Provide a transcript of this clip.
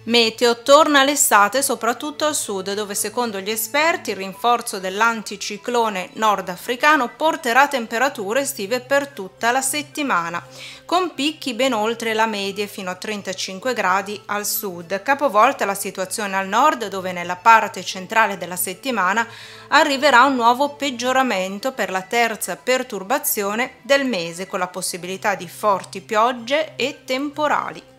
Meteo, torna l'estate soprattutto al sud, dove secondo gli esperti il rinforzo dell'anticiclone nordafricano porterà temperature estive per tutta la settimana, con picchi ben oltre la media fino a 35 gradi al sud. Capovolta la situazione al nord, dove nella parte centrale della settimana arriverà un nuovo peggioramento per la terza perturbazione del mese, con la possibilità di forti piogge e temporali.